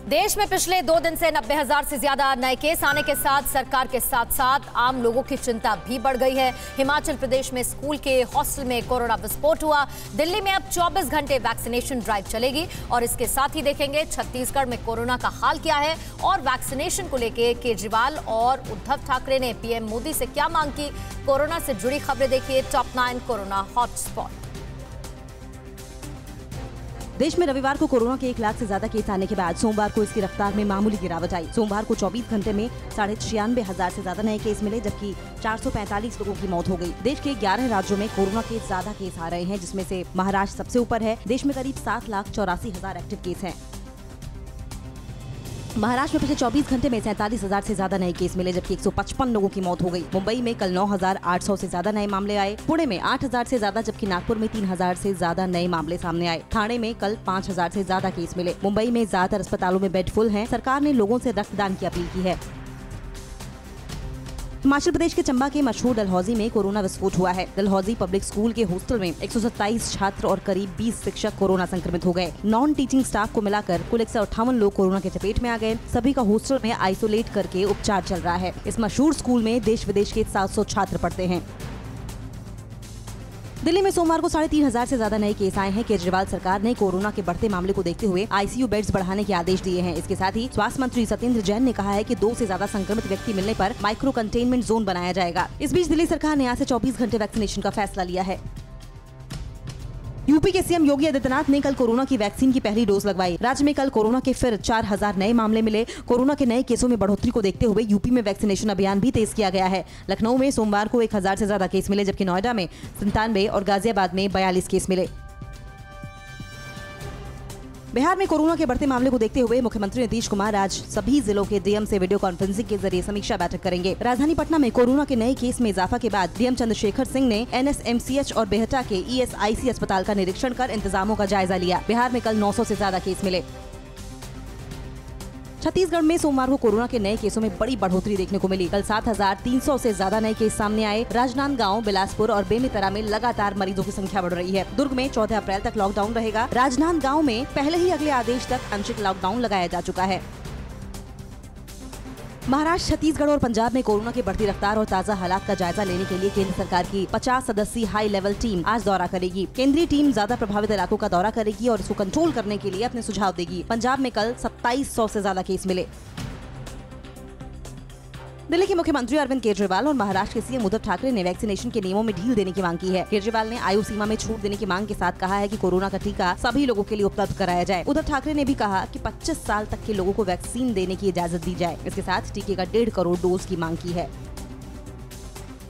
देश में पिछले 2 दिन से 90,000 से ज्यादा नए केस आने के साथ सरकार के साथ साथ आम लोगों की चिंता भी बढ़ गई है। हिमाचल प्रदेश में स्कूल के हॉस्टल में कोरोना विस्फोट हुआ। दिल्ली में अब 24 घंटे वैक्सीनेशन ड्राइव चलेगी और इसके साथ ही देखेंगे छत्तीसगढ़ में कोरोना का हाल क्या है और वैक्सीनेशन को लेकर केजरीवाल और उद्धव ठाकरे ने पीएम मोदी से क्या मांग की। कोरोना से जुड़ी खबरें देखिए टॉप 9 कोरोना हॉटस्पॉट। देश में रविवार को कोरोना के 1 लाख से ज्यादा केस आने के बाद सोमवार को इसकी रफ्तार में मामूली गिरावट आई। सोमवार को 24 घंटे में 96,500 से ज्यादा नए केस मिले, जबकि 445 लोगों की मौत हो गई। देश के 11 राज्यों में कोरोना के ज्यादा केस आ रहे हैं, जिसमें से महाराष्ट्र सबसे ऊपर है। देश में करीब 7,84,000 एक्टिव केस हैं। महाराष्ट्र में पिछले 24 घंटे में 47,000 से ज्यादा नए केस मिले, जबकि 155 लोगों की मौत हो गई। मुंबई में कल 9,800 से ज्यादा नए मामले आए। पुणे में 8,000 से ज्यादा, जबकि नागपुर में 3,000 से ज्यादा नए मामले सामने आए। ठाणे में कल 5,000 से ज्यादा केस मिले। मुंबई में ज्यादातर अस्पतालों में बेड फुल हैं। सरकार ने लोगों से रक्तदान की अपील की है। हिमाचल प्रदेश के चंबा के मशहूर डलहौजी में कोरोना विस्फोट हुआ है। डलहौजी पब्लिक स्कूल के हॉस्टल में 127 छात्र और करीब 20 शिक्षक कोरोना संक्रमित हो गए। नॉन टीचिंग स्टाफ को मिलाकर कुल 158 लोग कोरोना के चपेट में आ गए। सभी का हॉस्टल में आइसोलेट करके उपचार चल रहा है। इस मशहूर स्कूल में देश विदेश के 700 छात्र पढ़ते हैं। दिल्ली में सोमवार को 3,500 से ज्यादा नए केस आए हैं। केजरीवाल सरकार ने कोरोना के बढ़ते मामले को देखते हुए आईसीयू बेड्स बढ़ाने के आदेश दिए हैं। इसके साथ ही स्वास्थ्य मंत्री सत्येंद्र जैन ने कहा है कि 2 से ज्यादा संक्रमित व्यक्ति मिलने पर माइक्रो कंटेनमेंट जोन बनाया जाएगा। इस बीच दिल्ली सरकार ने आज से 24 घंटे वैक्सीनेशन का फैसला लिया है। यूपी के सीएम योगी आदित्यनाथ ने कल कोरोना की वैक्सीन की पहली डोज लगवाई। राज्य में कल कोरोना के फिर 4,000 नए मामले मिले। कोरोना के नए केसों में बढ़ोतरी को देखते हुए यूपी में वैक्सीनेशन अभियान भी तेज किया गया है। लखनऊ में सोमवार को 1,000 से ज्यादा केस मिले, जबकि नोएडा में 97 और गाजियाबाद में 42 केस मिले। बिहार में कोरोना के बढ़ते मामले को देखते हुए मुख्यमंत्री नीतीश कुमार आज सभी जिलों के डीएम से वीडियो कॉन्फ्रेंसिंग के जरिए समीक्षा बैठक करेंगे। राजधानी पटना में कोरोना के नए केस में इजाफा के बाद डीएम चंद्रशेखर सिंह ने एनएसएमसीएच और बेहटा के ईएसआईसी अस्पताल का निरीक्षण कर इंतजामों का जायजा लिया। बिहार में कल 900 से ज्यादा केस मिले। छत्तीसगढ़ में सोमवार को कोरोना के नए केसों में बड़ी बढ़ोतरी देखने को मिली। कल 7,300 से ज्यादा नए केस सामने आए। राजनांदगांव, बिलासपुर और बेमेतरा में लगातार मरीजों की संख्या बढ़ रही है। दुर्ग में 14 अप्रैल तक लॉकडाउन रहेगा। राजनांदगांव में पहले ही अगले आदेश तक आंशिक लॉकडाउन लगाया जा चुका है। महाराष्ट्र, छत्तीसगढ़ और पंजाब में कोरोना की बढ़ती रफ्तार और ताजा हालात का जायजा लेने के लिए केंद्र सरकार की 50 सदस्यीय हाई लेवल टीम आज दौरा करेगी। केंद्रीय टीम ज्यादा प्रभावित इलाकों का दौरा करेगी और इसको कंट्रोल करने के लिए अपने सुझाव देगी। पंजाब में कल 2700 से ज्यादा केस मिले। दिल्ली के मुख्यमंत्री अरविंद केजरीवाल और महाराष्ट्र के सीएम उद्धव ठाकरे ने वैक्सीनेशन के नियमों में ढील देने की मांग की है। केजरीवाल ने आयु सीमा में छूट देने की मांग के साथ कहा है कि कोरोना का टीका सभी लोगों के लिए उपलब्ध कराया जाए। उद्धव ठाकरे ने भी कहा कि 25 साल तक के लोगों को वैक्सीन देने की इजाजत दी जाए। इसके साथ टीके का 1.5 करोड़ डोज की मांग की है।